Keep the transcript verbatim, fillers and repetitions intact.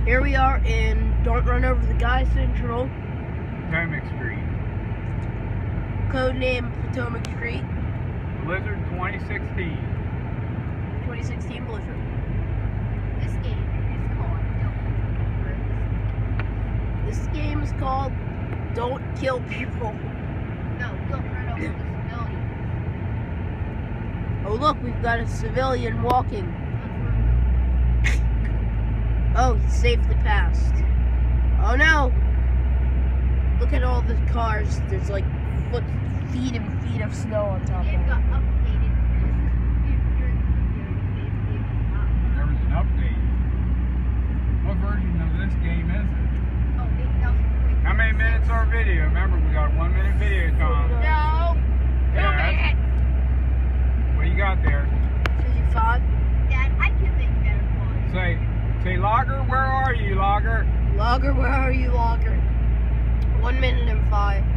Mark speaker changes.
Speaker 1: Here we are in Don't Run Over the Guy Central.
Speaker 2: Potomac Street.
Speaker 1: Codename Potomac Street.
Speaker 2: Blizzard twenty sixteen.
Speaker 1: twenty sixteen Blizzard.
Speaker 3: This game is called Don't.
Speaker 1: This game is called Don't Kill People.
Speaker 3: No, don't run over the civilian.
Speaker 1: Oh look, we've got a civilian walking.
Speaker 3: Let's run
Speaker 1: Oh, he safely passed. Oh no! Look at all the cars. There's like foot, feet and feet of snow on top
Speaker 3: them.
Speaker 1: of
Speaker 3: It got
Speaker 1: it.
Speaker 3: updated because you're, you're,
Speaker 2: There was an update. What version of this game is it?
Speaker 3: oh, eight thousand.
Speaker 2: How many minutes are video? Remember, we got one minute video time.
Speaker 3: No! Two
Speaker 2: Yeah, that's-
Speaker 3: minutes!
Speaker 2: What you got there?
Speaker 1: fifty-five.
Speaker 3: Dad, I can make better clothes.
Speaker 2: Say, say, Logger, where are you, Logger?
Speaker 1: Logger, where are you, Logger? One minute and five.